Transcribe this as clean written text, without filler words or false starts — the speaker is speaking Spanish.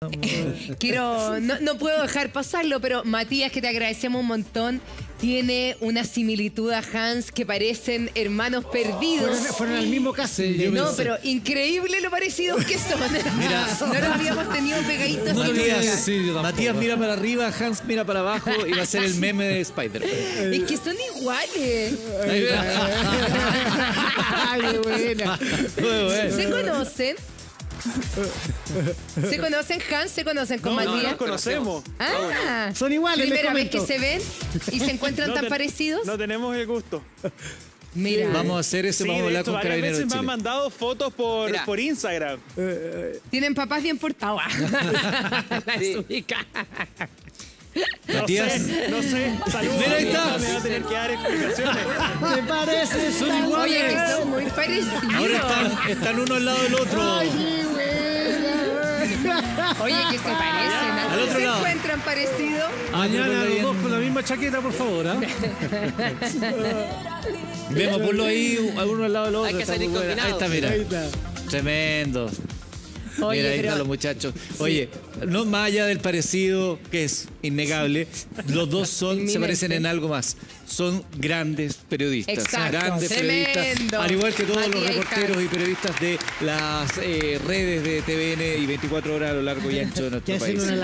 No puedo dejar pasarlo, pero Matías, que te agradecemos un montón, tiene una similitud a Hans que parecen hermanos perdidos. Fueron al mismo caso. No, pero increíble lo parecidos que son. Mira, no los habíamos tenido pegaditos. No, así. Matías mira para arriba, Hans mira para abajo y va a ser el meme de Spider-Man. Es que son iguales. Ay, qué buena. ¿Se conocen? ¿Se conocen, Hans? ¿Se conocen con Matías? No nos conocemos. Ah, Son iguales, primera les vez que comento. se ven y se encuentran tan parecidos. No tenemos el gusto. Mira, Vamos a hacer eso, Sí, vamos a de hablar hecho, con varias Carabineros veces de me han Chile. mandado fotos por Instagram. tienen papás bien portados. La Sí. desubica. Matías. No sé. Saludos. Mira, ahí está. Me va a tener que dar explicaciones. ¿Te parece? Son Oye, iguales. que son muy parecidos. Ahora están uno al lado del otro. Ay, qué buena. Oye, que se parecen. ¿A Al qué otro se lado. encuentran parecidos? Mañana los dos con la misma chaqueta, por favor. Vemos, ponlo ahí, uno al lado del otro. Hay que está salir muy buena. Ahí combinados. está, mira. Ahí está. Tremendo. Oye, Mira, ahí pero- están los muchachos. Oye, no más allá del parecido, que es innegable, los dos se Inminente. parecen en algo más. Son grandes periodistas. Exacto, Grandes tremendo. periodistas. Al igual que todos los Matías y reporteros Hans. y periodistas de las redes de TVN y 24 horas a lo largo y ancho de nuestro Que hacen país. una